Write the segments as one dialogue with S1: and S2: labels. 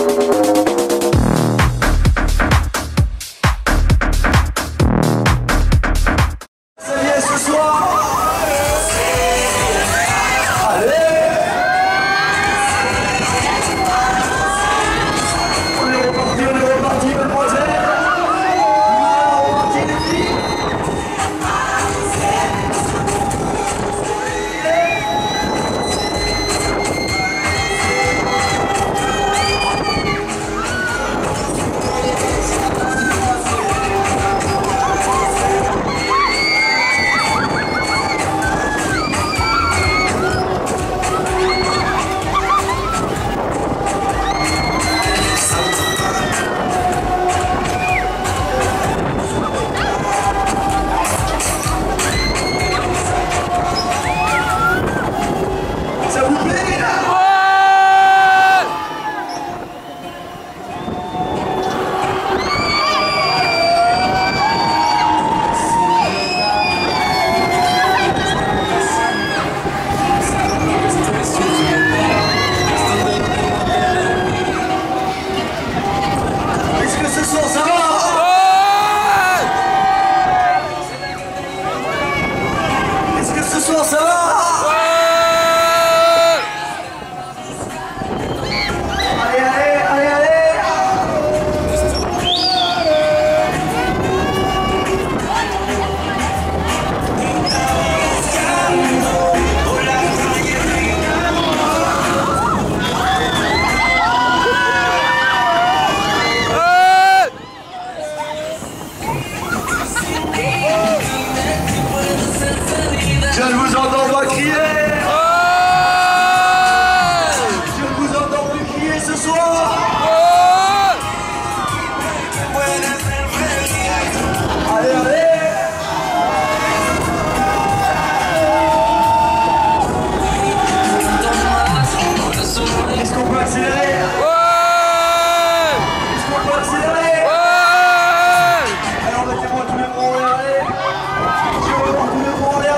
S1: Je ne vous entends pas crier. Je ne vous entends plus crier ce soir. Allez, allez. Est-ce qu'on peut accélérer? Est-ce qu'on peut accélérer? Alors mettez-moi tous les bras en l'air. Je veux voir tous les bras en l'air.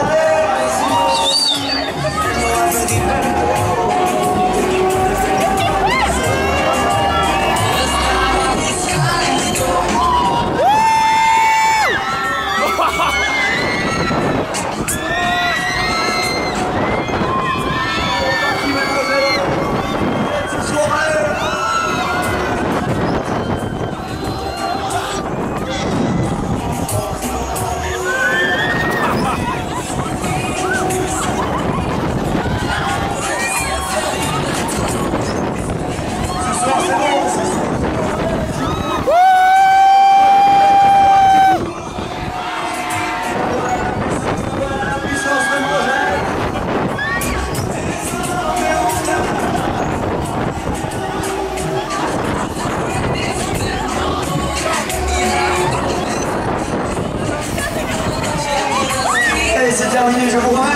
S1: C'est terminé, je vous remets.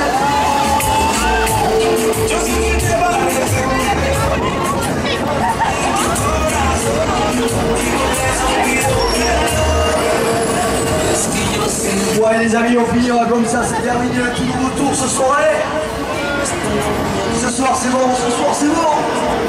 S1: Ouais les amis, on finira comme ça, c'est terminé le tout nouveau tour ce soir. Ce soir c'est bon, ce soir c'est bon.